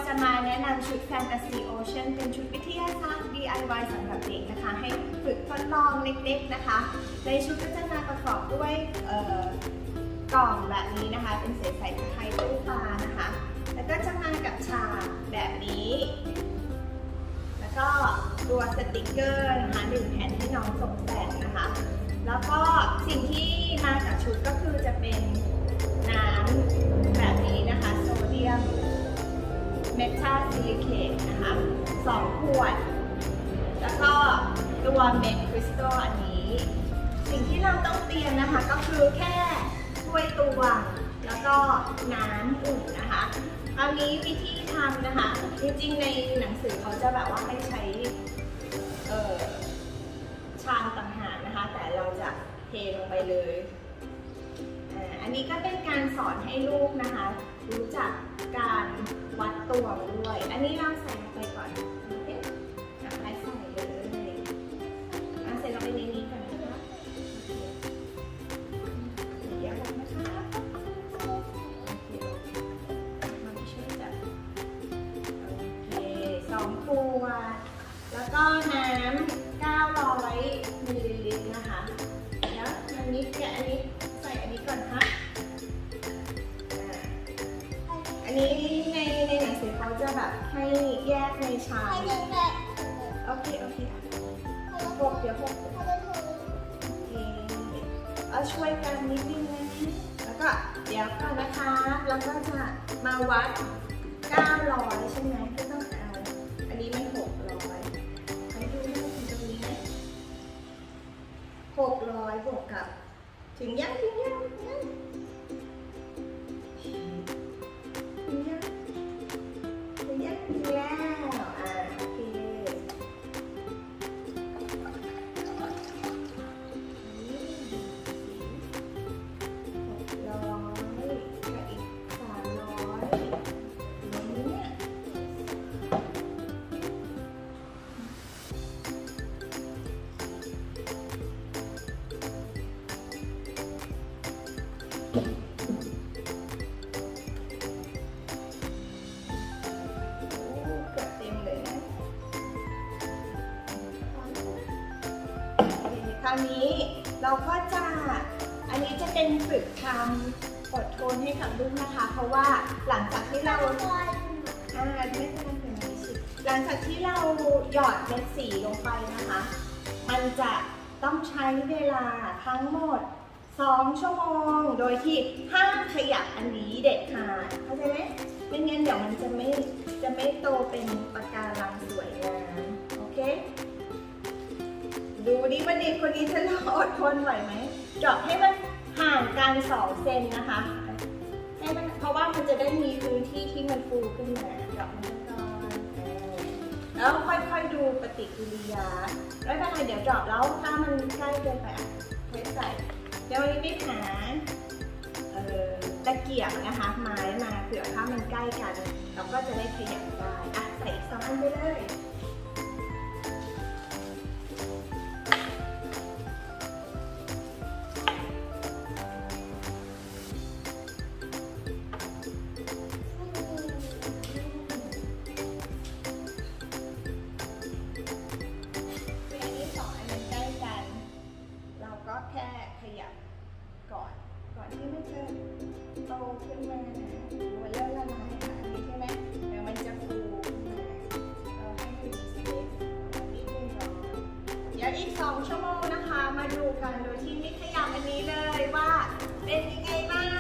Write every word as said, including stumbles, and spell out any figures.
จะมาแนะนำชุด Fantasy Ocean เป็นชุดวิทยาศาสตร์ ดี ไอ วาย สำหรับเด็กนะคะให้ฝึกทดลองเล็กๆนะคะในชุดก็จะมาประกอบด้วยกล่องแบบนี้นะคะเป็นใส่ๆไข่ตู้ปลานะคะแล้วก็จะมากับฉากแบบนี้แล้วก็ตัวสติกเกอร์นะคะหนึ่งแผ่นให้น้องตกแต่งนะคะแล้วก็สิ่งที่มากับชุดก็คือจะเป็นน้ำแบบนี้นะคะโซเดียมเมทาซิลิเคตนะคะสองขวดแล้วก็ตัวเมทคริสตัลอันนี้สิ่งที่เราต้องเตรียมนะคะก็คือแค่ถ้วยตวงแล้วก็น้ำอุ่นนะคะคราวนี้วิธีทำนะคะจริงๆในหนังสือเขาจะแบบว่าให้ใช้ชามต่างหากนะคะแต่เราจะเทลงไปเลยอันนี้ก็เป็นการสอนให้ลูกนะคะรู้จักการวัดตวงด้วยอันนี้เราใส่ลงไปก่อนโอเคอยากให้ใส่เลยเอาใส่ลงไปในนี้ก่อนนะคะเดี๋ยวนะคะมาช่วยจับโอเคสองขวดแล้วก็น้ำเก้าร้อยมิลลิลิตรนะคะแล้วอันนี้แกะอันนี้ใส่อันนี้ก่อนค่ะอันนี้ในในหนังสือเขาจะแบบให้แยกในชามโอเคโอเคหกเดี๋ยวหกโอเคเอาช่วยกันนิดนึงนะแล้วก็เดี๋ยวก่อนนะคะแล้วก็จะมาวัดเก้าร้อยใช่ไหมที่ต้องเอาอันนี้มันหกร้อยให้ดูได้ถึงตรงนี้นะหกร้อยบวกกับถึงยังถึงยังยังถึงยังถึงยังถึงแล้วอ่าโอเคหกร้อยกับอีกสามร้อยนี่เนี่ยคราวนี้เราก็จะอันนี้จะเป็นฝึกทำอดทนให้กับลูกนะคะเพราะว่าหลังจากที่เราอ่าไม่เป็นไรเป็นไรสิหลังจากที่เราหยอดเม็ดสีลงไปนะคะมันจะต้องใช้เวลาทั้งหมดสองชั่วโมงโดยที่ห้ามขยับอันนี้เด็ดขาดเข้าใจไหมไม่งั้นเดี๋ยวมันจะไม่จะไม่โตเป็นปะการังสวยงามโอเคดูดิว่าเด็กคนนี้จะอดทนไหวไหมเจาะให้มันห่างกันสองเซนนะคะให้มันเพราะว่ามันจะได้มีพื้นที่ที่มันฟูขึ้นมาเจาะมันก่อนแล้วค่อยๆดูปฏิกิริยาแล้วถ้าเดี๋ยวเจาะแล้วถ้ามันใกล้เกินไปอ่ะไม่ใส่เดี๋ยววันนี้ไปหาตะเกียบนะคะไม้มาเผื่อถ้ามันใกล้กันเราก็จะได้ขยับได้อ่ะใส่ซ้อนไปเลยแค่ขยับก่อนก่อนที่มันจะโตขึ้นมามันเริ่มละลายค่ะอันนี้ใช่ไหมเดี๋ยวมันจะฟูขึ้นมาเราให้มันมีสเปซนิดนึงก่อนเดี๋ยวอีกสองชั่วโมงนะคะมาดูกันโดยที่ไม่ขยับอันนี้เลยว่าเป็นยังไงบ้าง